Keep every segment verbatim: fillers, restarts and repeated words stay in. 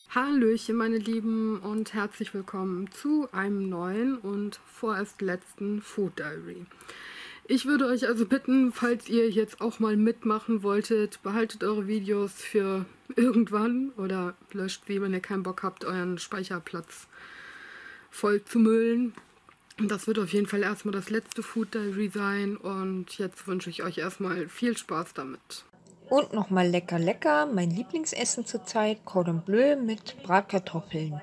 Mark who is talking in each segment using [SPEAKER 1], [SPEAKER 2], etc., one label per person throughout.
[SPEAKER 1] Hallöchen meine Lieben und herzlich willkommen zu einem neuen und vorerst letzten Food Diary. Ich würde euch also bitten, falls ihr jetzt auch mal mitmachen wolltet, behaltet eure Videos für irgendwann oder löscht wie, wenn ihr keinen Bock habt, euren Speicherplatz voll zu müllen. Das wird auf jeden Fall erstmal das letzte Food Diary sein und jetzt wünsche ich euch erstmal viel Spaß damit.
[SPEAKER 2] Und nochmal lecker, lecker, mein Lieblingsessen zurzeit, Cordon Bleu mit Bratkartoffeln.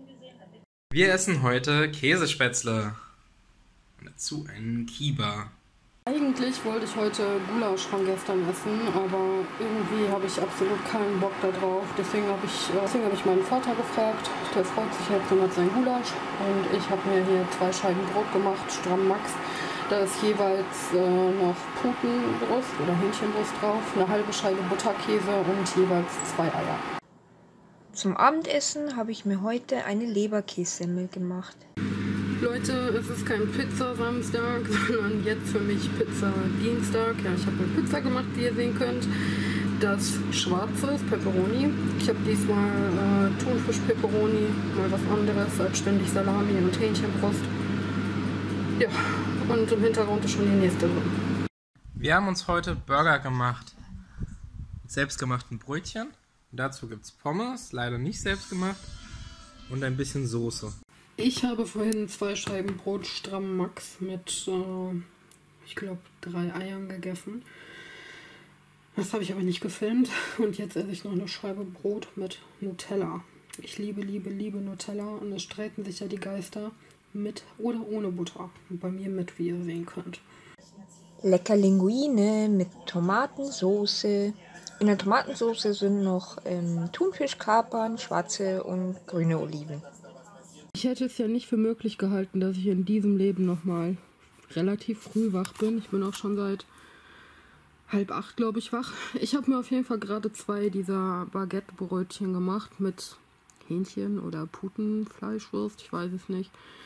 [SPEAKER 3] Wir essen heute Käsespätzle und dazu einen Kieber.
[SPEAKER 1] Eigentlich wollte ich heute Gulasch von gestern essen, aber irgendwie habe ich absolut keinen Bock da drauf. Deswegen habe ich, deswegen hab ich meinen Vater gefragt. Der freut sich jetzt und hat sein Gulasch. Und ich habe mir hier zwei Scheiben Brot gemacht, stramm Max. Da ist jeweils äh, noch Putenbrust oder Hähnchenbrust drauf, eine halbe Scheibe Butterkäse und jeweils zwei Eier.
[SPEAKER 2] Zum Abendessen habe ich mir heute eine Leberkässemmel gemacht.
[SPEAKER 1] Leute, es ist kein Pizza-Samstag, sondern jetzt für mich Pizza-Dienstag. Ja, ich habe eine Pizza gemacht, wie ihr sehen könnt. Das schwarze ist Pepperoni. Ich habe diesmal äh, Thunfisch-Pepperoni, mal was anderes als ständig Salami und Hähnchenbrust. Ja, und im Hintergrund ist schon die nächste drin.
[SPEAKER 3] Wir haben uns heute Burger gemacht mit selbstgemachten Brötchen. Und dazu gibt es Pommes, leider nicht selbst gemacht, und ein bisschen Soße.
[SPEAKER 1] Ich habe vorhin zwei Scheiben Brot stramm Max mit, äh, ich glaube, drei Eiern gegessen. Das habe ich aber nicht gefilmt. Und jetzt esse ich noch eine Scheibe Brot mit Nutella. Ich liebe, liebe, liebe Nutella. Und es streiten sich ja die Geister mit oder ohne Butter. Und bei mir mit, wie ihr sehen könnt.
[SPEAKER 2] Lecker Linguine mit Tomatensoße. In der Tomatensoße sind noch ähm, Thunfischkapern, schwarze und grüne Oliven.
[SPEAKER 1] Ich hätte es ja nicht für möglich gehalten, dass ich in diesem Leben nochmal relativ früh wach bin. Ich bin auch schon seit halb acht, glaube ich, wach. Ich habe mir auf jeden Fall gerade zwei dieser Baguette-Brötchen gemacht mit Hähnchen oder Putenfleischwurst, ich weiß es nicht.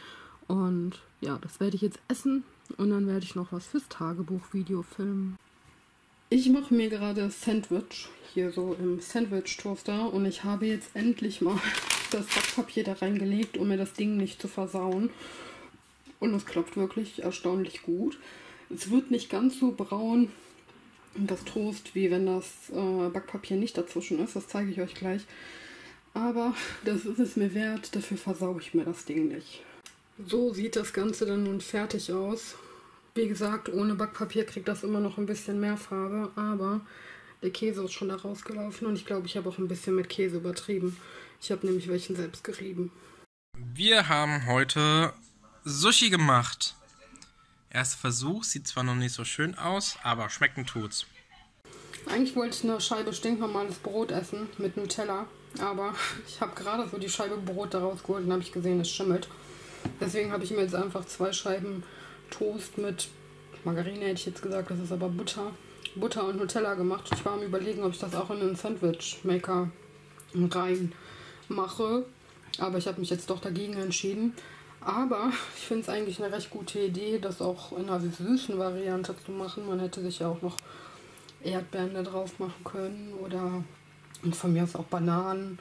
[SPEAKER 1] Und ja, das werde ich jetzt essen und dann werde ich noch was fürs Tagebuch-Video filmen. Ich mache mir gerade Sandwich, hier so im Sandwich-Toaster, und ich habe jetzt endlich mal das Backpapier da reingelegt, um mir das Ding nicht zu versauen. Und es klappt wirklich erstaunlich gut. Es wird nicht ganz so braun, das Toast, wie wenn das äh, Backpapier nicht dazwischen ist. Das zeige ich euch gleich. Aber das ist es mir wert, dafür versaue ich mir das Ding nicht. So sieht das Ganze dann nun fertig aus. Wie gesagt, ohne Backpapier kriegt das immer noch ein bisschen mehr Farbe, aber der Käse ist schon da rausgelaufen und ich glaube, ich habe auch ein bisschen mit Käse übertrieben. Ich habe nämlich welchen selbst gerieben.
[SPEAKER 3] Wir haben heute Sushi gemacht. Erster Versuch, sieht zwar noch nicht so schön aus, aber schmecken tut's.
[SPEAKER 1] Eigentlich wollte ich eine Scheibe stinknormales Brot essen mit Nutella, aber ich habe gerade so die Scheibe Brot da rausgeholt und habe ich gesehen, es schimmelt. Deswegen habe ich mir jetzt einfach zwei Scheiben Toast mit Margarine, hätte ich jetzt gesagt, das ist aber Butter. Butter und Nutella gemacht. Ich war am Überlegen, ob ich das auch in einen Sandwich-Maker rein mache. Aber ich habe mich jetzt doch dagegen entschieden. Aber ich finde es eigentlich eine recht gute Idee, das auch in einer süßen Variante zu machen. Man hätte sich ja auch noch Erdbeeren da drauf machen können oder und von mir aus auch Bananen.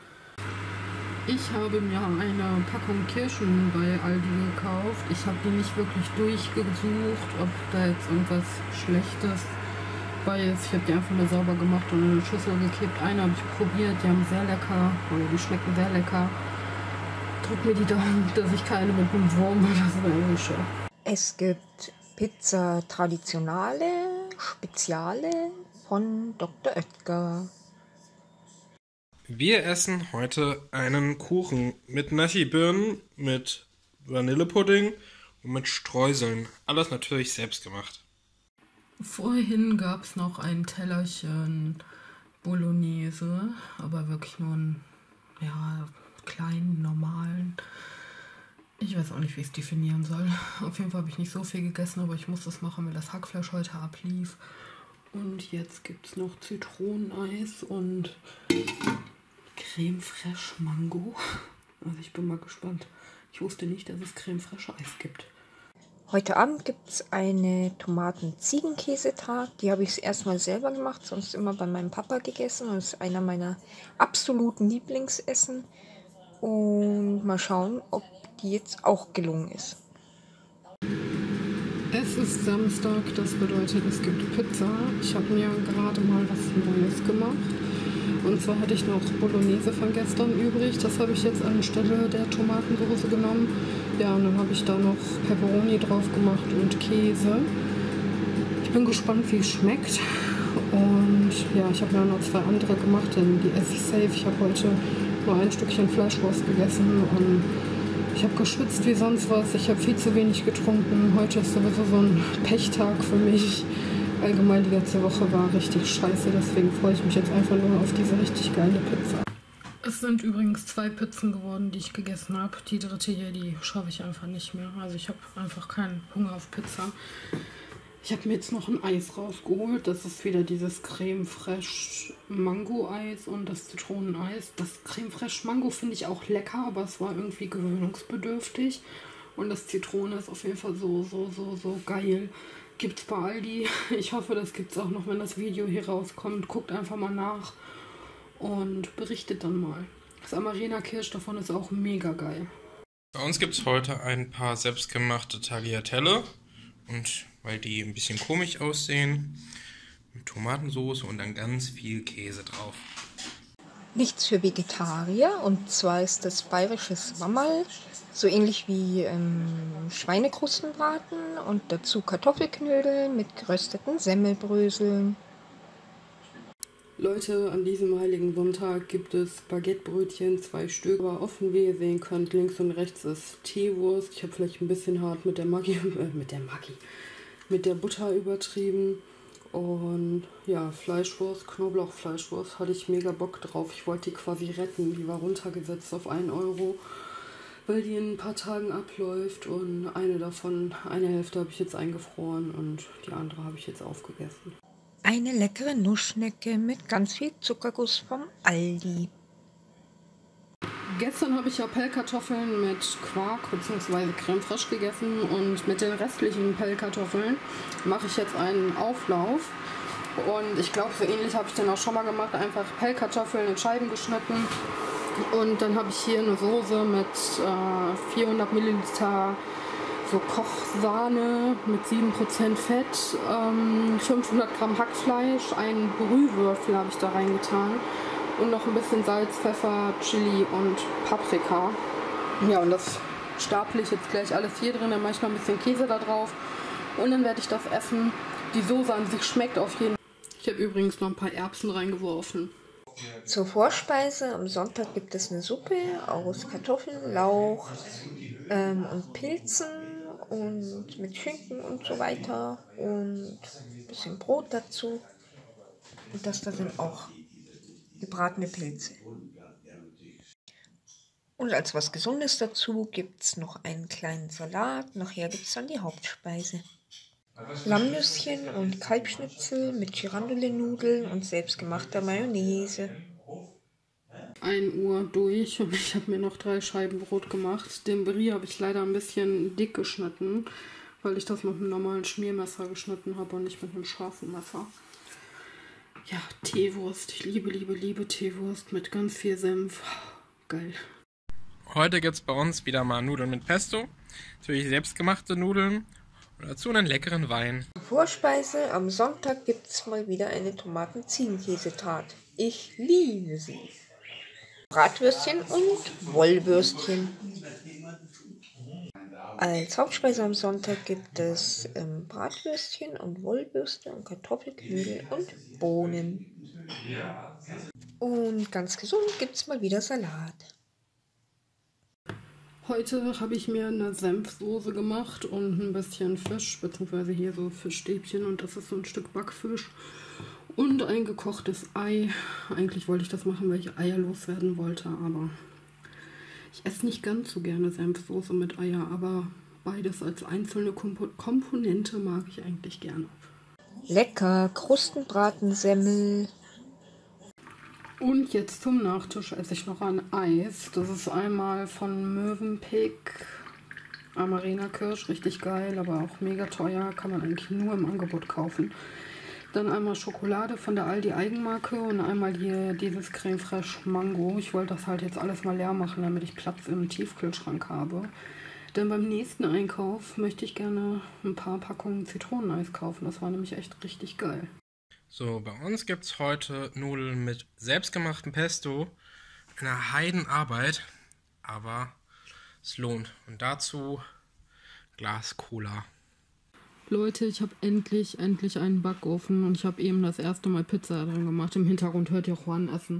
[SPEAKER 1] Ich habe mir eine Packung Kirschen bei Aldi gekauft. Ich habe die nicht wirklich durchgesucht, ob da jetzt irgendwas Schlechtes bei ist. Ich habe die einfach nur sauber gemacht und in eine Schüssel gekippt. Eine habe ich probiert, die haben sehr lecker, oder die schmecken sehr lecker. Drück mir die Daumen, dass ich keine mit einem Wurm oder so erwische.
[SPEAKER 2] Es gibt Pizza Traditionale, Speziale von Doktor Oetker.
[SPEAKER 3] Wir essen heute einen Kuchen mit Nashi-Birnen, mit Vanillepudding und mit Streuseln. Alles natürlich selbst gemacht.
[SPEAKER 1] Vorhin gab es noch ein Tellerchen Bolognese, aber wirklich nur einen, ja, kleinen, normalen. Ich weiß auch nicht, wie ich es definieren soll. Auf jeden Fall habe ich nicht so viel gegessen, aber ich muss das machen, weil das Hackfleisch heute ablief. Und jetzt gibt es noch Zitroneneis und Creme Fraiche Mango. Also ich bin mal gespannt. Ich wusste nicht, dass es Creme Fraiche Eis gibt.
[SPEAKER 2] Heute Abend gibt es eine Tomaten-Ziegenkäsetat. Die habe ich erstmal selber gemacht, sonst immer bei meinem Papa gegessen. Und das ist einer meiner absoluten Lieblingsessen. Und mal schauen, ob die jetzt auch gelungen ist.
[SPEAKER 1] Es ist Samstag, das bedeutet, es gibt Pizza. Ich habe mir gerade mal was Neues gemacht. Und zwar hatte ich noch Bolognese von gestern übrig. Das habe ich jetzt anstelle der Tomatensauce genommen. Ja, und dann habe ich da noch Pepperoni drauf gemacht und Käse. Ich bin gespannt, wie es schmeckt. Und ja, ich habe mir noch zwei andere gemacht, denn die esse ich safe. Ich habe heute nur ein Stückchen Fleischwurst gegessen und ich habe geschwitzt wie sonst was. Ich habe viel zu wenig getrunken. Heute ist sowieso so ein Pechtag für mich. Allgemein die ganze Woche war richtig scheiße, deswegen freue ich mich jetzt einfach nur auf diese richtig geile Pizza. Es sind übrigens zwei Pizzen geworden, die ich gegessen habe. Die dritte hier, die schaffe ich einfach nicht mehr. Also ich habe einfach keinen Hunger auf Pizza. Ich habe mir jetzt noch ein Eis rausgeholt. Das ist wieder dieses Creme Fraiche Mango Eis und das Zitroneneis. Das Creme Fraiche Mango finde ich auch lecker, aber es war irgendwie gewöhnungsbedürftig. Und das Zitrone ist auf jeden Fall so, so, so, so geil. Gibt's bei Aldi. Ich hoffe, das gibt's auch noch, wenn das Video hier rauskommt. Guckt einfach mal nach und berichtet dann mal. Das Amarena Kirsch davon ist auch mega geil.
[SPEAKER 3] Bei uns gibt es heute ein paar selbstgemachte Tagliatelle. Und weil die ein bisschen komisch aussehen, mit Tomatensauce und dann ganz viel Käse drauf.
[SPEAKER 2] Nichts für Vegetarier, und zwar ist das bayerisches Wammerl, so ähnlich wie ähm, Schweinekrustenbraten, und dazu Kartoffelknödel mit gerösteten Semmelbröseln.
[SPEAKER 1] Leute, an diesem heiligen Sonntag gibt es Baguettebrötchen, zwei Stück, aber offen, wie ihr sehen könnt, links und rechts ist Teewurst. Ich habe vielleicht ein bisschen hart mit der Maggi, äh, mit der Maggi, mit der Butter übertrieben. Und ja, Fleischwurst, Knoblauchfleischwurst, hatte ich mega Bock drauf. Ich wollte die quasi retten, die war runtergesetzt auf einen Euro, weil die in ein paar Tagen abläuft. Und eine davon, eine Hälfte habe ich jetzt eingefroren und die andere habe ich jetzt aufgegessen.
[SPEAKER 2] Eine leckere Nussschnecke mit ganz viel Zuckerguss vom Aldi.
[SPEAKER 1] Gestern habe ich ja Pellkartoffeln mit Quark bzw. Creme fraiche gegessen und mit den restlichen Pellkartoffeln mache ich jetzt einen Auflauf. Und ich glaube, so ähnlich habe ich den auch schon mal gemacht. Einfach Pellkartoffeln in Scheiben geschnitten. Und dann habe ich hier eine Soße mit äh, vierhundert Milliliter so Kochsahne mit sieben Prozent Fett, ähm, fünfhundert Gramm Hackfleisch, einen Brühwürfel habe ich da reingetan und noch ein bisschen Salz, Pfeffer, Chili und Paprika. Ja, und das staple ich jetzt gleich alles hier drin, dann mache ich noch ein bisschen Käse da drauf und dann werde ich das essen. Die Soße an sich schmeckt auf jeden Fall. Ich habe übrigens noch ein paar Erbsen reingeworfen.
[SPEAKER 2] Zur Vorspeise am Sonntag gibt es eine Suppe aus Kartoffeln, Lauch ähm, und Pilzen und mit Schinken und so weiter und ein bisschen Brot dazu. Und das da sind auch gebratene Pilze. Und als was Gesundes dazu gibt es noch einen kleinen Salat. Nachher gibt es dann die Hauptspeise. Lammnüsschen und Kalbschnitzel mit Girandole-Nudeln und selbstgemachter Mayonnaise.
[SPEAKER 1] ein Uhr durch und ich habe mir noch drei Scheiben Brot gemacht. Den Brie habe ich leider ein bisschen dick geschnitten, weil ich das mit einem normalen Schmiermesser geschnitten habe und nicht mit einem scharfen Messer. Ja, Teewurst. Ich liebe, liebe, liebe Teewurst mit ganz viel Senf. Geil.
[SPEAKER 3] Heute gibt es bei uns wieder mal Nudeln mit Pesto. Natürlich selbstgemachte Nudeln. Und dazu einen leckeren Wein.
[SPEAKER 2] Vorspeise am Sonntag gibt es mal wieder eine Tomaten-Ziegenkäsetat. Ich liebe sie. Bratwürstchen und Wollwürstchen. Als Hauptspeise am Sonntag gibt es ähm, Bratwürstchen und Wollwürste und Kartoffelknödel und Bohnen. Und ganz gesund gibt es mal wieder Salat.
[SPEAKER 1] Heute habe ich mir eine Senfsoße gemacht und ein bisschen Fisch, beziehungsweise hier so Fischstäbchen und das ist so ein Stück Backfisch und ein gekochtes Ei. Eigentlich wollte ich das machen, weil ich Eier loswerden wollte, aber ich esse nicht ganz so gerne Senfsoße mit Eier, aber beides als einzelne Komp- Komponente mag ich eigentlich gerne.
[SPEAKER 2] Lecker, Krustenbratensemmel.
[SPEAKER 1] Und jetzt zum Nachtisch esse ich noch ein Eis. Das ist einmal von Mövenpick Amarena Kirsch, richtig geil, aber auch mega teuer, kann man eigentlich nur im Angebot kaufen. Dann einmal Schokolade von der Aldi Eigenmarke und einmal hier dieses Creme Fraiche Mango. Ich wollte das halt jetzt alles mal leer machen, damit ich Platz im Tiefkühlschrank habe. Denn beim nächsten Einkauf möchte ich gerne ein paar Packungen Zitroneneis kaufen. Das war nämlich echt richtig geil.
[SPEAKER 3] So, bei uns gibt es heute Nudeln mit selbstgemachtem Pesto. Eine Heidenarbeit, aber es lohnt. Und dazu Glas Cola.
[SPEAKER 1] Leute, ich habe endlich, endlich einen Backofen und ich habe eben das erste Mal Pizza drin gemacht. Im Hintergrund hört ihr Juan essen.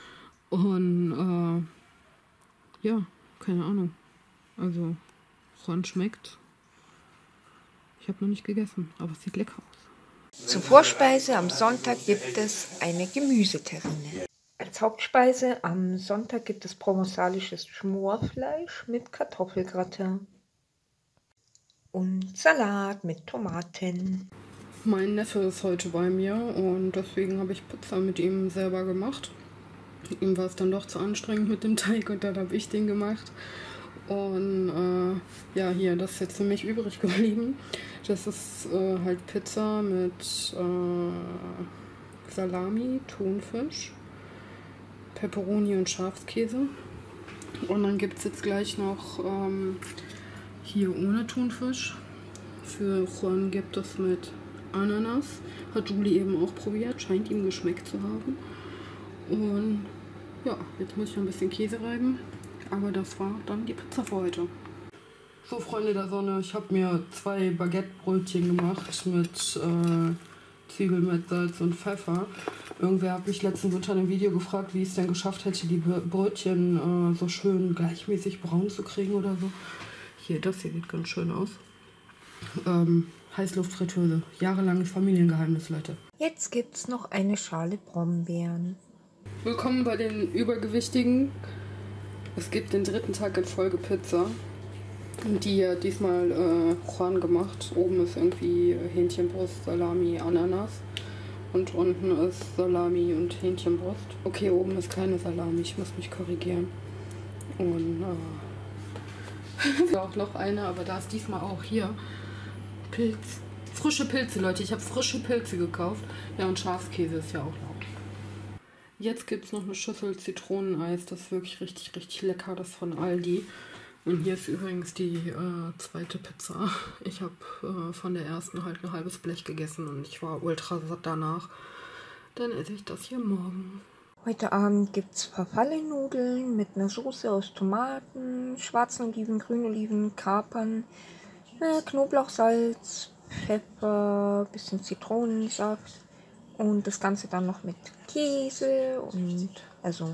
[SPEAKER 1] Und äh, ja, keine Ahnung. Also, Juan schmeckt. Ich habe noch nicht gegessen, aber es sieht lecker aus.
[SPEAKER 2] Zur Vorspeise am Sonntag gibt es eine Gemüseterrine. Als Hauptspeise am Sonntag gibt es provenzalisches Schmorfleisch mit Kartoffelgratin und Salat mit Tomaten.
[SPEAKER 1] Mein Neffe ist heute bei mir und deswegen habe ich Pizza mit ihm selber gemacht. Ihm war es dann doch zu anstrengend mit dem Teig und dann habe ich den gemacht. Und äh, ja, hier, das ist jetzt für mich übrig geblieben. Das ist äh, halt Pizza mit äh, Salami, Thunfisch, Peperoni und Schafskäse. Und dann gibt es jetzt gleich noch ähm, hier ohne Thunfisch. Für Juan gibt es mit Ananas. Hat Julie eben auch probiert, scheint ihm geschmeckt zu haben. Und ja, jetzt muss ich noch ein bisschen Käse reiben. Aber das war dann die Pizza für heute. So, Freunde der Sonne, ich habe mir zwei Baguette-Brötchen gemacht mit äh, Zwiebeln, Salz und Pfeffer. Irgendwer hat mich letztens unter einem Video gefragt, wie ich es denn geschafft hätte, die Brötchen äh, so schön gleichmäßig braun zu kriegen oder so. Hier, das hier sieht ganz schön aus. Ähm, Heißluftfritteuse. Jahrelanges Familiengeheimnis, Leute.
[SPEAKER 2] Jetzt gibt es noch eine Schale Brombeeren.
[SPEAKER 1] Willkommen bei den Übergewichtigen. Es gibt den dritten Tag in Folge Pizza. Die hat diesmal äh, Juan gemacht. Oben ist irgendwie Hähnchenbrust, Salami, Ananas. Und unten ist Salami und Hähnchenbrust. Okay, oben ist keine Salami, ich muss mich korrigieren. Und äh, auch noch eine, aber da ist diesmal auch hier Pilz. Frische Pilze, Leute. Ich habe frische Pilze gekauft. Ja, und Schafskäse ist ja auch laut. Jetzt gibt es noch eine Schüssel Zitroneneis. Das ist wirklich richtig, richtig lecker. Das ist von Aldi. Und hier ist übrigens die äh, zweite Pizza. Ich habe äh, von der ersten halt ein halbes Blech gegessen und ich war ultra satt danach. Dann esse ich das hier morgen.
[SPEAKER 2] Heute Abend gibt es Farfalle-Nudeln mit einer Soße aus Tomaten, schwarzen Oliven, grünen Oliven, Kapern, äh, Knoblauchsalz, Pfeffer, bisschen Zitronensaft und das Ganze dann noch mit Käse und also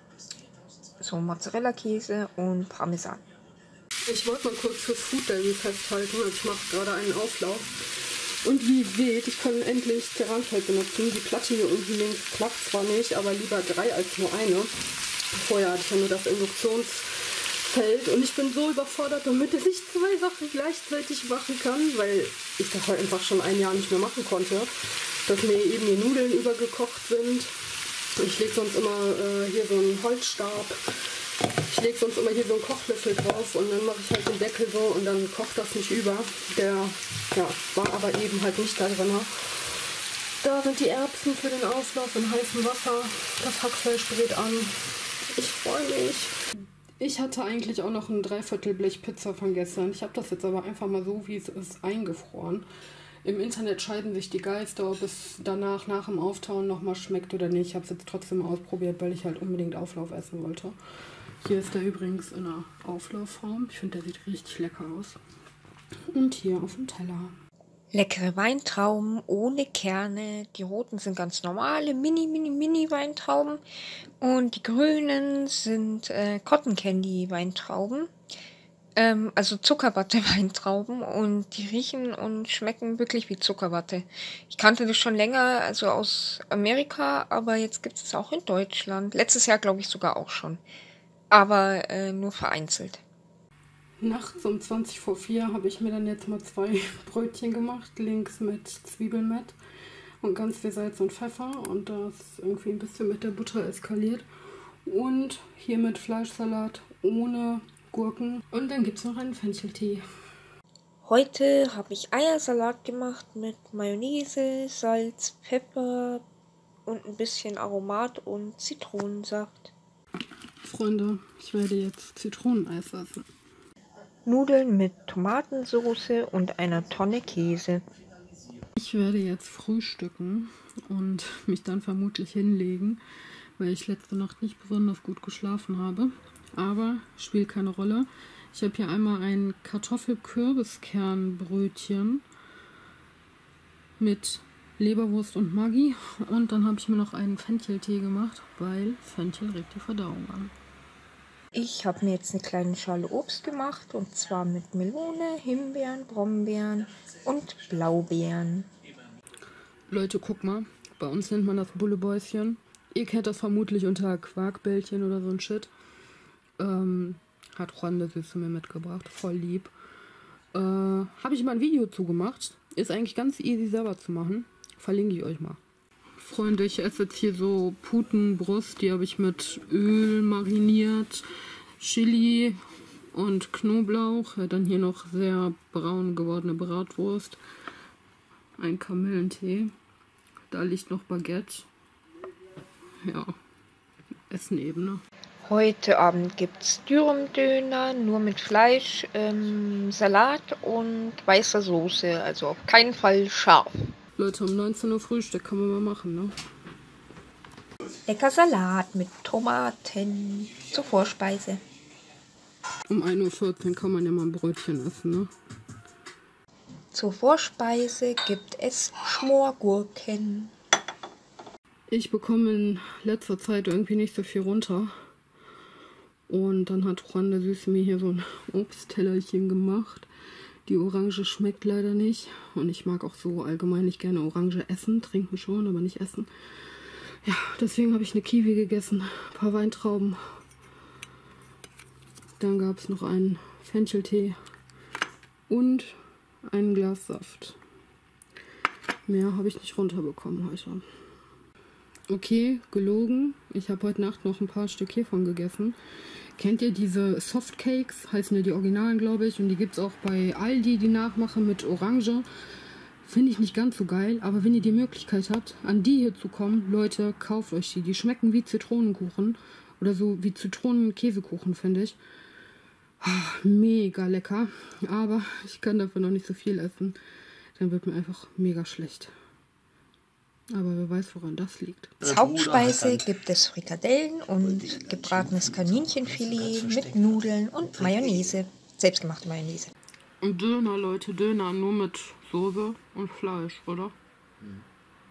[SPEAKER 2] so Mozzarella-Käse und Parmesan.
[SPEAKER 1] Ich wollte mal kurz fürs Food Diary festhalten. Ich mache gerade einen Auflauf. Und wie ihr seht, ich kann endlich Ceranfeld benutzen. Die Platte hier unten links klappt zwar nicht, aber lieber drei als nur eine. Vorher hatte ich ja nur das Induktionsfeld und ich bin so überfordert damit, dass ich zwei Sachen gleichzeitig machen kann, weil ich das halt einfach schon ein Jahr nicht mehr machen konnte. Dass mir eben die Nudeln übergekocht sind. Ich lege sonst immer äh, hier so einen Holzstab. Ich lege sonst immer hier so einen Kochlöffel drauf und dann mache ich halt den Deckel so und dann kocht das nicht über. Der ja, war aber eben halt nicht da drin. Da sind die Erbsen für den Auflauf in heißem Wasser. Das Hackfleisch brät an. Ich freue mich. Ich hatte eigentlich auch noch ein Dreiviertelblech Pizza von gestern. Ich habe das jetzt aber einfach mal so, wie es ist, eingefroren. Im Internet scheiden sich die Geister, ob es danach, nach dem Auftauen nochmal schmeckt oder nicht. Ich habe es jetzt trotzdem ausprobiert, weil ich halt unbedingt Auflauf essen wollte. Hier ist der übrigens in einer Auflaufform. Ich finde, der sieht richtig lecker aus. Und hier auf dem Teller.
[SPEAKER 2] Leckere Weintrauben ohne Kerne. Die roten sind ganz normale Mini, Mini, Mini Weintrauben. Und die grünen sind äh, Cotton Candy Weintrauben. Ähm, also Zuckerwatte Weintrauben. Und die riechen und schmecken wirklich wie Zuckerwatte. Ich kannte das schon länger, also aus Amerika, aber jetzt gibt es auch in Deutschland. Letztes Jahr glaube ich sogar auch schon. Aber äh, nur vereinzelt.
[SPEAKER 1] Nachts um zwanzig vor vier habe ich mir dann jetzt mal zwei Brötchen gemacht. Links mit Zwiebelmett und ganz viel Salz und Pfeffer. Und das irgendwie ein bisschen mit der Butter eskaliert. Und hier mit Fleischsalat ohne Gurken und dann gibt es noch einen Fencheltee.
[SPEAKER 2] Heute habe ich Eiersalat gemacht mit Mayonnaise, Salz, Pfeffer und ein bisschen Aromat und Zitronensaft.
[SPEAKER 1] Freunde, ich werde jetzt Zitroneneis essen.
[SPEAKER 2] Nudeln mit Tomatensauce und einer Tonne Käse.
[SPEAKER 1] Ich werde jetzt frühstücken und mich dann vermutlich hinlegen, weil ich letzte Nacht nicht besonders gut geschlafen habe. Aber spielt keine Rolle. Ich habe hier einmal ein Kartoffel-Kürbiskernbrötchen mit Leberwurst und Maggi. Und dann habe ich mir noch einen Fencheltee gemacht, weil Fenchel regt die Verdauung an.
[SPEAKER 2] Ich habe mir jetzt eine kleine Schale Obst gemacht, und zwar mit Melone, Himbeeren, Brombeeren und Blaubeeren.
[SPEAKER 1] Leute, guck mal, bei uns nennt man das Bullebäuschen. Ihr kennt das vermutlich unter Quarkbällchen oder so ein Shit. Ähm, hat Juan der Süße mir mitgebracht, voll lieb. Äh, habe ich mal ein Video zugemacht. Ist eigentlich ganz easy selber zu machen. Verlinke ich euch mal. Freunde, ich esse jetzt hier so Putenbrust, die habe ich mit Öl mariniert, Chili und Knoblauch. Ja, dann hier noch sehr braun gewordene Bratwurst, ein Kamillentee, da liegt noch Baguette. Ja, Essen eben, ne?
[SPEAKER 2] Heute Abend gibt es Dürümdöner, nur mit Fleisch, ähm, Salat und weißer Soße, also auf keinen Fall scharf.
[SPEAKER 1] Leute, um neunzehn Uhr Frühstück kann man mal machen, ne?
[SPEAKER 2] Lecker Salat mit Tomaten zur Vorspeise.
[SPEAKER 1] Um ein Uhr vierzehn kann man ja mal ein Brötchen essen, ne?
[SPEAKER 2] Zur Vorspeise gibt es Schmorgurken.
[SPEAKER 1] Ich bekomme in letzter Zeit irgendwie nicht so viel runter. Und dann hat Juan der Süße mir hier so ein Obsttellerchen gemacht. Die Orange schmeckt leider nicht. Und ich mag auch so allgemein nicht gerne Orange essen. Trinken schon, aber nicht essen. Ja, deswegen habe ich eine Kiwi gegessen. Ein paar Weintrauben. Dann gab es noch einen Fencheltee. Und ein Glas Saft. Mehr habe ich nicht runterbekommen heute. Okay, gelogen. Ich habe heute Nacht noch ein paar Stück hiervon gegessen. Kennt ihr diese Softcakes? Heißen ja die Originalen, glaube ich. Und die gibt es auch bei Aldi, die nachmachen mit Orange. Finde ich nicht ganz so geil. Aber wenn ihr die Möglichkeit habt, an die hier zu kommen, Leute, kauft euch die. Die schmecken wie Zitronenkuchen. Oder so wie Zitronenkäsekuchen, finde ich. Mega lecker. Aber ich kann dafür noch nicht so viel essen. Dann wird mir einfach mega schlecht. Aber wer weiß, woran das liegt.
[SPEAKER 2] Als Hauptspeise gibt es Frikadellen und gebratenes Kaninchenfilet mit Nudeln und Mayonnaise. Selbstgemachte Mayonnaise.
[SPEAKER 1] Und Döner, Leute, Döner nur mit Soße und Fleisch, oder? Mhm.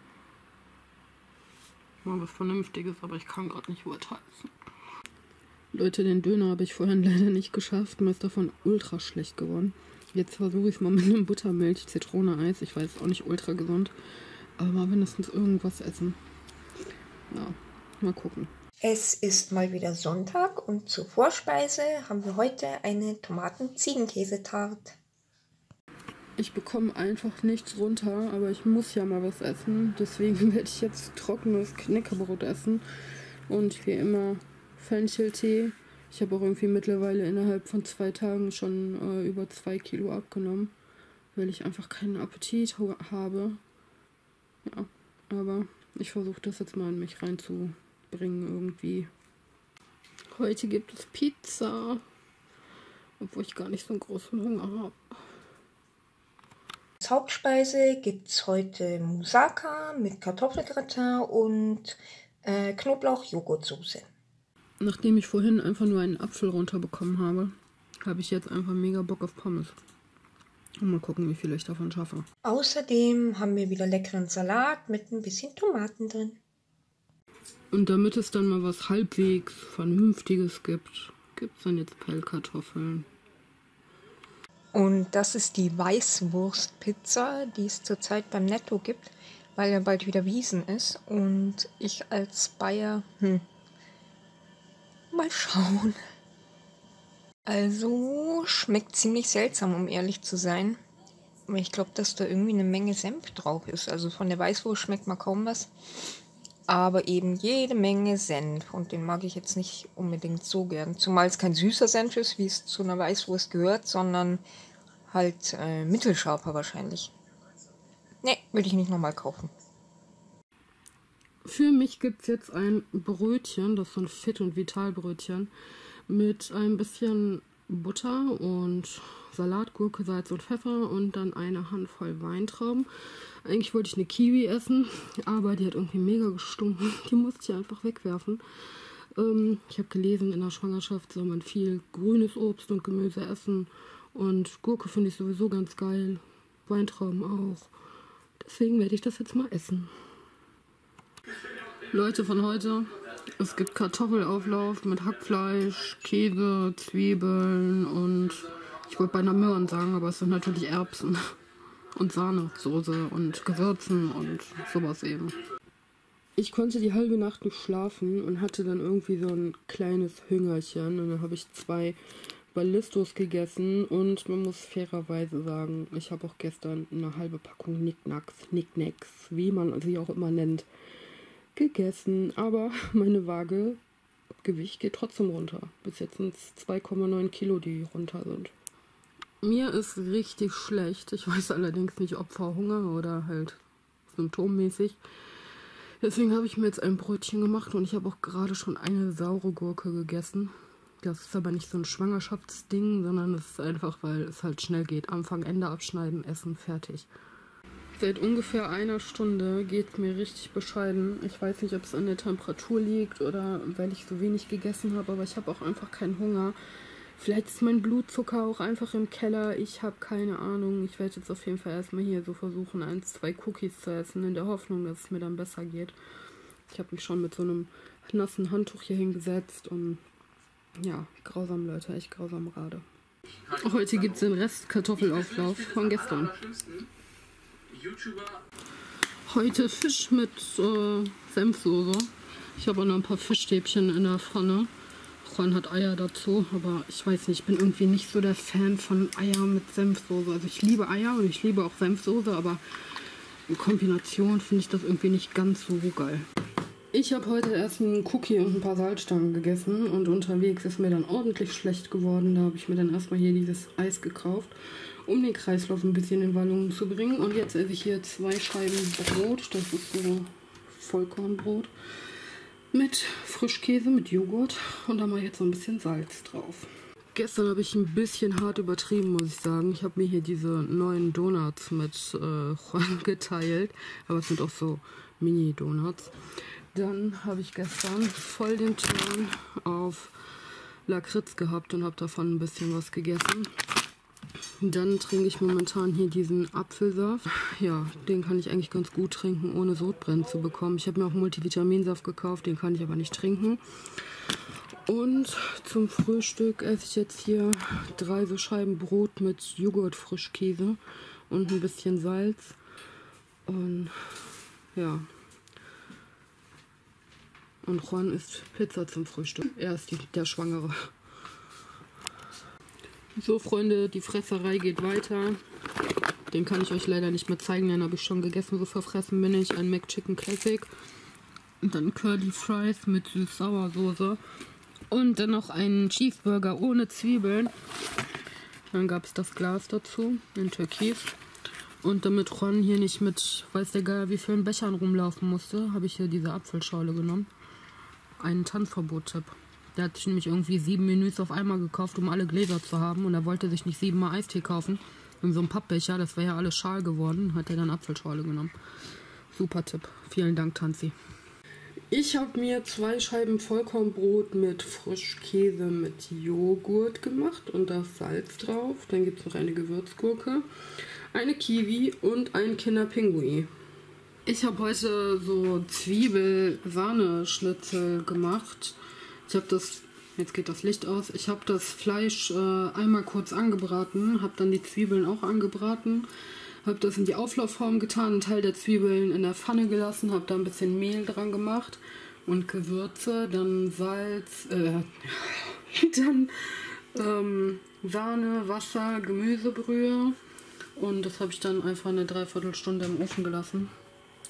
[SPEAKER 1] Mal was Vernünftiges, aber ich kann gerade nicht urteilen. Leute, den Döner habe ich vorhin leider nicht geschafft. Mir ist davon ultra schlecht geworden. Jetzt versuche ich es mal mit einem Buttermilch-Zitrone-Eis. Ich weiß, auch nicht ultra gesund. Aber mal mindestens irgendwas essen. Ja, mal gucken.
[SPEAKER 2] Es ist mal wieder Sonntag und zur Vorspeise haben wir heute eine Tomaten-Ziegenkäsetarte.
[SPEAKER 1] Ich bekomme einfach nichts runter, aber ich muss ja mal was essen. Deswegen werde ich jetzt trockenes Knäckebrot essen. Und wie immer Fencheltee. Ich habe auch irgendwie mittlerweile innerhalb von zwei Tagen schon äh, über zwei Kilo abgenommen. Weil ich einfach keinen Appetit habe. Ja, aber ich versuche das jetzt mal in mich reinzubringen irgendwie. Heute gibt es Pizza, obwohl ich gar nicht so einen großen Hunger habe.
[SPEAKER 2] Als Hauptspeise gibt es heute Moussaka mit Kartoffelgratin und äh, Knoblauch-Joghurtsoße.
[SPEAKER 1] Nachdem ich vorhin einfach nur einen Apfel runterbekommen habe, habe ich jetzt einfach mega Bock auf Pommes. Und mal gucken, wie viel ich davon schaffe.
[SPEAKER 2] Außerdem haben wir wieder leckeren Salat mit ein bisschen Tomaten drin.
[SPEAKER 1] Und damit es dann mal was halbwegs Vernünftiges gibt, gibt es dann jetzt Pellkartoffeln.
[SPEAKER 2] Und das ist die Weißwurstpizza, die es zurzeit beim Netto gibt, weil ja bald wieder Wiesn ist. Und ich als Bayer, hm, mal schauen. Also schmeckt ziemlich seltsam, um ehrlich zu sein. Aber ich glaube, dass da irgendwie eine Menge Senf drauf ist. Also von der Weißwurst schmeckt man kaum was. aber eben jede Menge Senf. Und den mag ich jetzt nicht unbedingt so gern. Zumal es kein süßer Senf ist, wie es zu einer Weißwurst gehört, sondern halt äh, mittelscharfer wahrscheinlich. Ne, würde ich nicht nochmal kaufen.
[SPEAKER 1] Für mich gibt es jetzt ein Brötchen, das ist so ein Fit- und Vitalbrötchen, mit ein bisschen Butter und Salat, Gurke, Salz und Pfeffer und dann eine Handvoll Weintrauben. Eigentlich wollte ich eine Kiwi essen, aber die hat irgendwie mega gestunken. Die musste ich einfach wegwerfen. Ähm, ich habe gelesen, in der Schwangerschaft soll man viel grünes Obst und Gemüse essen. Und Gurke finde ich sowieso ganz geil. Weintrauben auch. Deswegen werde ich das jetzt mal essen. Leute von heute, es gibt Kartoffelauflauf mit Hackfleisch, Käse, Zwiebeln und ich wollte beinahe Möhren sagen, aber es sind natürlich Erbsen und Sahnesoße und Gewürzen und sowas eben. Ich konnte die halbe Nacht nicht schlafen und hatte dann irgendwie so ein kleines Hüngerchen und dann habe ich zwei Ballistos gegessen und man muss fairerweise sagen, ich habe auch gestern eine halbe Packung Nicknacks, Nicknacks, wie man sie auch immer nennt, gegessen, aber meine Waage, Gewicht geht trotzdem runter. Bis jetzt sind es zwei Komma neun Kilo, die runter sind. Mir ist richtig schlecht. Ich weiß allerdings nicht, ob vor Hunger oder halt symptommäßig. Deswegen habe ich mir jetzt ein Brötchen gemacht und ich habe auch gerade schon eine saure Gurke gegessen. Das ist aber nicht so ein Schwangerschaftsding, sondern es ist einfach, weil es halt schnell geht. Anfang, Ende abschneiden, essen, fertig. Seit ungefähr einer Stunde geht es mir richtig bescheiden. Ich weiß nicht, ob es an der Temperatur liegt oder weil ich so wenig gegessen habe, aber ich habe auch einfach keinen Hunger. Vielleicht ist mein Blutzucker auch einfach im Keller. Ich habe keine Ahnung. Ich werde jetzt auf jeden Fall erstmal hier so versuchen, eins, zwei Cookies zu essen, in der Hoffnung, dass es mir dann besser geht. Ich habe mich schon mit so einem nassen Handtuch hier hingesetzt und ja, grausam, Leute, echt grausam gerade. Heute gibt es den Rest Kartoffelauflauf von gestern. Heute Fisch mit äh, Senfsoße. Ich habe auch noch ein paar Fischstäbchen in der Pfanne. Juan hat Eier dazu, aber ich weiß nicht, ich bin irgendwie nicht so der Fan von Eier mit Senfsoße. Also ich liebe Eier und ich liebe auch Senfsoße, aber in Kombination finde ich das irgendwie nicht ganz so geil. Ich habe heute erst einen Cookie und ein paar Salzstangen gegessen und unterwegs ist mir dann ordentlich schlecht geworden. Da habe ich mir dann erstmal hier dieses Eis gekauft, um den Kreislauf ein bisschen in Wallung zu bringen. Und jetzt esse ich hier zwei Scheiben Brot, das ist so Vollkornbrot, mit Frischkäse, mit Joghurt und da mache ich jetzt so ein bisschen Salz drauf. Gestern habe ich ein bisschen hart übertrieben, muss ich sagen. Ich habe mir hier diese neuen Donuts mit äh, Juan geteilt, aber es sind auch so Mini-Donuts. Dann habe ich gestern voll den Turn auf Lakritz gehabt und habe davon ein bisschen was gegessen. Dann trinke ich momentan hier diesen Apfelsaft. Ja, den kann ich eigentlich ganz gut trinken, ohne Sodbrennen zu bekommen. Ich habe mir auch Multivitaminsaft gekauft, den kann ich aber nicht trinken. Und zum Frühstück esse ich jetzt hier drei so Scheiben Brot mit Joghurt, Frischkäse und ein bisschen Salz. Und ja. Und Juan isst Pizza zum Frühstück. Er ist die, der Schwangere. So, Freunde, die Fresserei geht weiter. Den kann ich euch leider nicht mehr zeigen, den habe ich schon gegessen. So verfressen bin ich. Ein McChicken Classic. Und dann Curly Fries mit Süß-Sauer-Soße. Und dann noch einen Cheeseburger ohne Zwiebeln. Dann gab es das Glas dazu in Türkis. Und damit Juan hier nicht mit, weiß der Geier, wie vielen Bechern rumlaufen musste, habe ich hier diese Apfelschorle genommen. Einen Tanzverbot-Tipp. Der hat sich nämlich irgendwie sieben Menüs auf einmal gekauft, um alle Gläser zu haben. Und er wollte sich nicht siebenmal Eistee kaufen. In so einem Pappbecher, das wäre ja alles schal geworden. Hat er dann Apfelschorle genommen. Super Tipp. Vielen Dank, Tanzi. Ich habe mir zwei Scheiben Vollkornbrot mit Frischkäse mit Joghurt gemacht und da ist Salz drauf. Dann gibt es noch eine Gewürzgurke, eine Kiwi und ein Kinderpingui. Ich habe heute so Zwiebel-Sahne-Schnitzel gemacht. Ich habe das, jetzt geht das Licht aus, ich habe das Fleisch äh, einmal kurz angebraten, habe dann die Zwiebeln auch angebraten, habe das in die Auflaufform getan, einen Teil der Zwiebeln in der Pfanne gelassen, habe da ein bisschen Mehl dran gemacht und Gewürze, dann Salz, äh, dann ähm, Sahne, Wasser, Gemüsebrühe und das habe ich dann einfach eine Dreiviertelstunde im Ofen gelassen.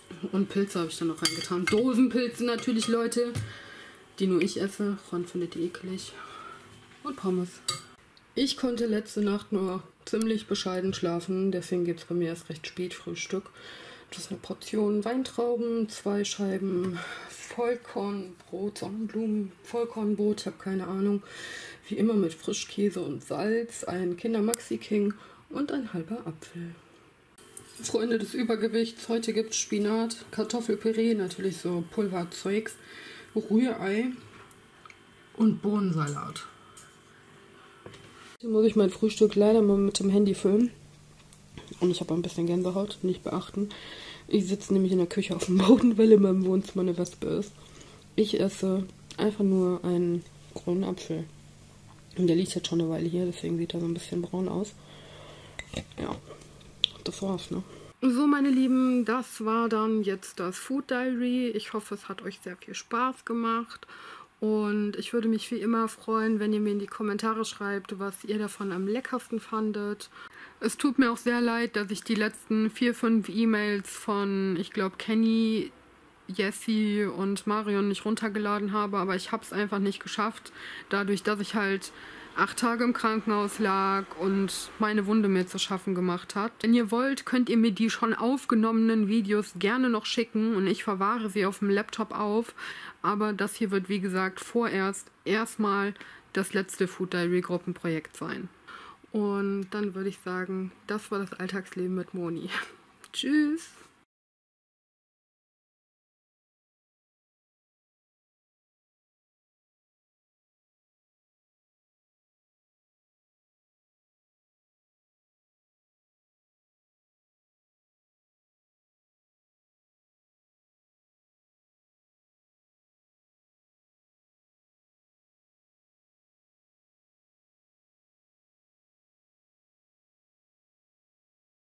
[SPEAKER 1] Und Pilze habe ich dann noch reingetan. Dosenpilze natürlich, Leute, die nur ich esse. Ron findet die eklig. Und Pommes. Ich konnte letzte Nacht nur ziemlich bescheiden schlafen. Deswegen gibt es bei mir erst recht spät Frühstück. Das ist eine Portion Weintrauben, zwei Scheiben Vollkornbrot, Sonnenblumen, Vollkornbrot, ich habe keine Ahnung. Wie immer mit Frischkäse und Salz, ein Kinder Maxi King und ein halber Apfel. Freunde des Übergewichts, heute gibt es Spinat, Kartoffelpüree, natürlich so Pulverzeugs, Rührei und Bohnensalat. Hier muss ich mein Frühstück leider mal mit dem Handy filmen. Und ich habe ein bisschen Gänsehaut, nicht beachten. Ich sitze nämlich in der Küche auf dem Boden, weil in meinem Wohnzimmer eine Wespe ist. Ich esse einfach nur einen grünen Apfel. Und der liegt jetzt schon eine Weile hier, deswegen sieht er so ein bisschen braun aus. Ja, das war's, ne? So, meine Lieben, das war dann jetzt das Food Diary. Ich hoffe, es hat euch sehr viel Spaß gemacht. Und ich würde mich wie immer freuen, wenn ihr mir in die Kommentare schreibt, was ihr davon am leckersten fandet. Es tut mir auch sehr leid, dass ich die letzten vier, fünf E-Mails von, ich glaube, Kenny, Jessie und Marion nicht runtergeladen habe, aber ich habe es einfach nicht geschafft, dadurch, dass ich halt acht Tage im Krankenhaus lag und meine Wunde mir zu schaffen gemacht hat. Wenn ihr wollt, könnt ihr mir die schon aufgenommenen Videos gerne noch schicken und ich verwahre sie auf dem Laptop auf, aber das hier wird, wie gesagt, vorerst erstmal das letzte Food Diary Gruppenprojekt sein. Und dann würde ich sagen, das war das Alltagsleben mit Moni. Tschüss!